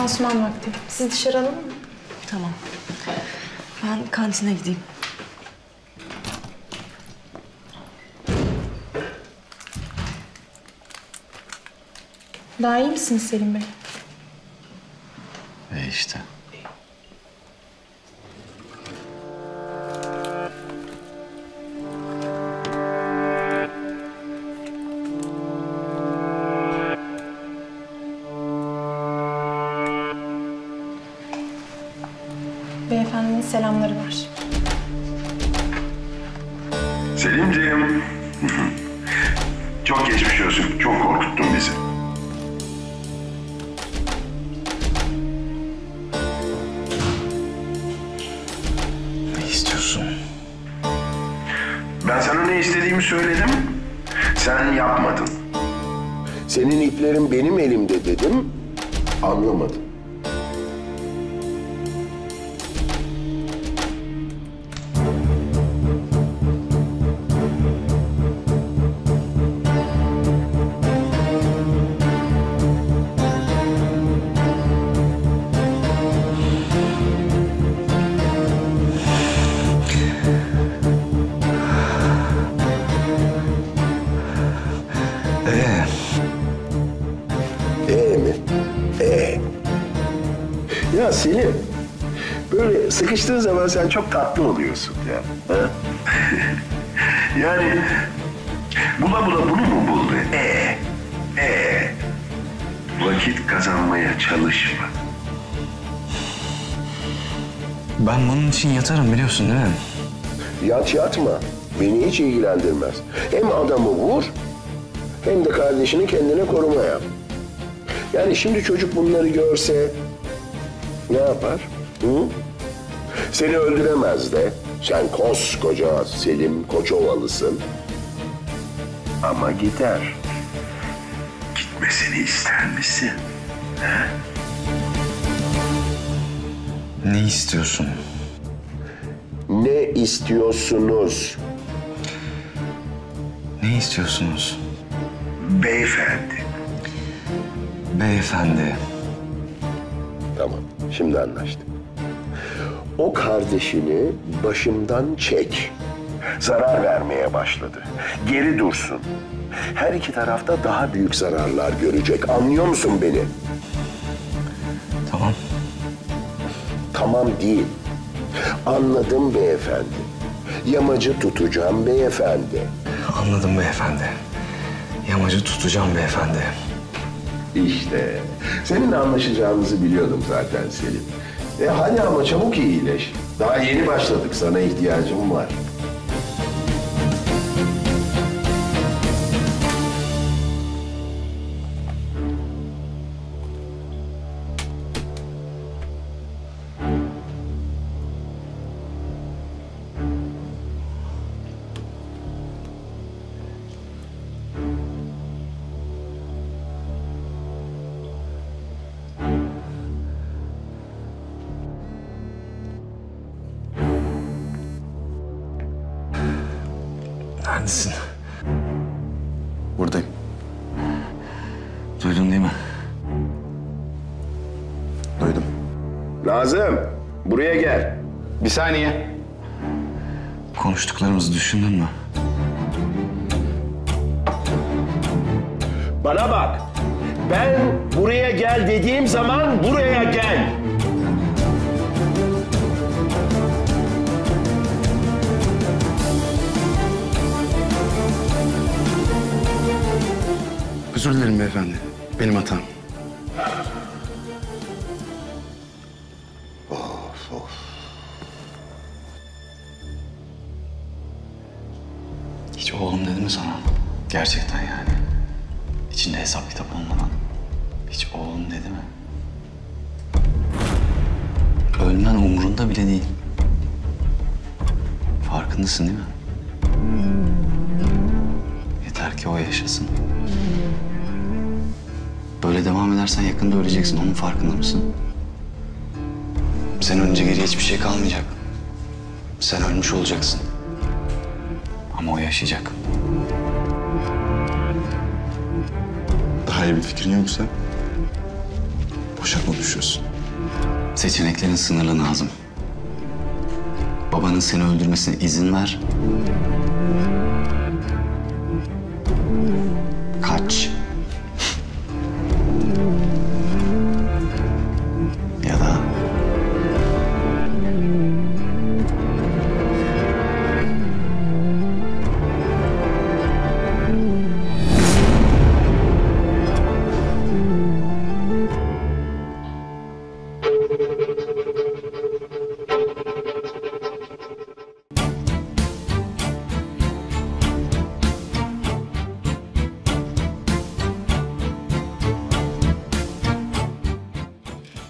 Pansuman vakti. Siz dışarı alalım mı? Tamam. Ben kantine gideyim. Daha iyi misiniz Selim Bey? İşte. Beyefendinin selamları var. Selimciğim. Çok geçmiş olsun. Çok korkuttun bizi. Ne istiyorsun? Ben sana ne istediğimi söyledim. Sen yapmadın. Senin iplerin benim elimde dedim. Anlamadın. Mi? Ya Selim, böyle sıkıştığın zaman sen çok tatlı oluyorsun ya. Ha? Yani bula bula bunu mu buldu? Vakit kazanmaya çalışma. Ben bunun için yatarım biliyorsun değil mi? Yatma. Beni hiç ilgilendirmez. Hem adamı vur, hem de kardeşini kendine koruma yap. Yani şimdi çocuk bunları görse ne yapar? Hı? Seni öldüremez de. Sen koskoca Selim Koçovalısın. Ama gider. Gitmesini ister misin? He? Ne istiyorsun? Ne istiyorsunuz? Ne istiyorsunuz? Beyefendi. Beyefendi. Tamam, şimdi anlaştık. O kardeşini başımdan çek. Zarar vermeye başladı. Geri dursun. Her iki tarafta daha büyük zararlar görecek. Anlıyor musun beni? Tamam. Tamam değil. Anladım beyefendi. Yamacı tutacağım beyefendi. Anladım beyefendi. Yamacı tutacağım beyefendi. İşte seninle anlaşacağımızı biliyordum zaten Selim. Hadi ama çabuk iyileş. Daha yeni başladık. Sana ihtiyacım var. Neredesin? Buradayım. Duydun değil mi? Duydum. Nazım, buraya gel. Bir saniye. Konuştuklarımızı düşündün mü? Bana bak. Ben buraya gel dediğim zaman buraya gel. Özür dilerim beyefendi. Benim hatam. Hiç oğlum dedi mi sana? Gerçekten yani. İçinde hesap kitap olmadan. Hiç oğlum dedi mi? Ölmen umurunda bile değil. Farkındasın değil mi? Yeter ki o yaşasın. Böyle devam edersen yakında öleceksin. Onun farkında mısın? Sen önce geriye hiçbir şey kalmayacak. Sen ölmüş olacaksın. Ama o yaşayacak. Daha iyi bir fikrin yoksa Başak mı düşüyorsun? Seçeneklerin sınırlı Nazım. Babanın seni öldürmesine izin ver